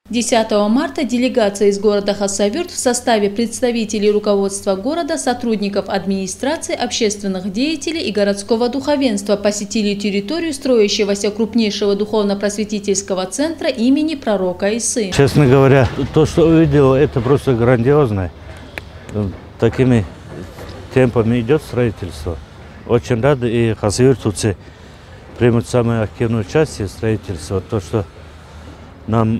10 марта делегация из города Хасавюрт в составе представителей руководства города, сотрудников администрации, общественных деятелей и городского духовенства посетили территорию строящегося крупнейшего духовно-просветительского центра имени пророка Исы. Честно говоря, то, что увидел, это просто грандиозно. Такими темпами идет строительство. Очень рады, и хасавюртовцы примут самое активное участие в строительстве. То, что нам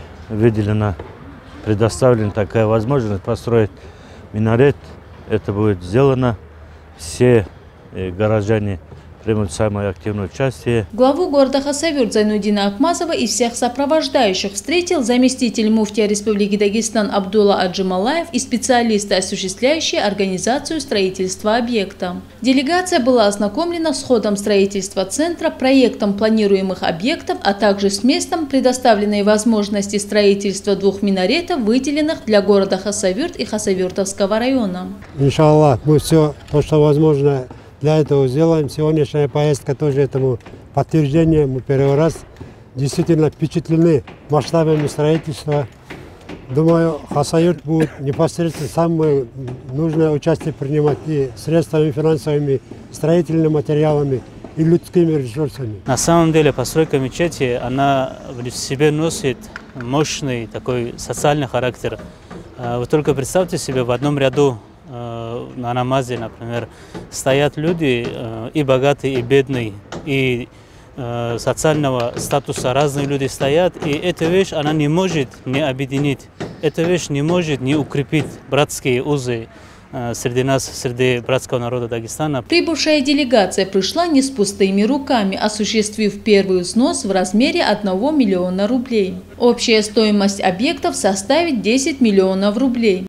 предоставлена такая возможность построить минарет, это будет сделано. Все горожане примут самое активное участие. Главу города Хасавюрт Зайнуддина Акмазова и всех сопровождающих встретил заместитель муфтия Республики Дагестан Абдулла Аджималаев и специалисты, осуществляющие организацию строительства объекта. Делегация была ознакомлена с ходом строительства центра, проектом планируемых объектов, а также с местом предоставленной возможности строительства двух минаретов, выделенных для города Хасавюрт и Хасавюртовского района. Иншаллах, мы все то, что возможно, для этого сделаем. Сегодняшняя поездка тоже этому подтверждение. Мы первый раз действительно впечатлены масштабами строительства. Думаю, Хасавюрт будет непосредственно самое нужное участие принимать и средствами финансовыми, строительными материалами и людскими ресурсами. На самом деле постройка мечети, она в себе носит мощный такой социальный характер. Вы только представьте себе, в одном ряду на намазе, например, стоят люди и богатые, и бедные, и социального статуса разные люди стоят, и эта вещь, она не может не объединить, эта вещь не может не укрепить братские узы среди нас, среди братского народа Дагестана. Прибывшая делегация пришла не с пустыми руками, осуществив первый взнос в размере 1 миллиона рублей. Общая стоимость объектов составит 10 миллионов рублей.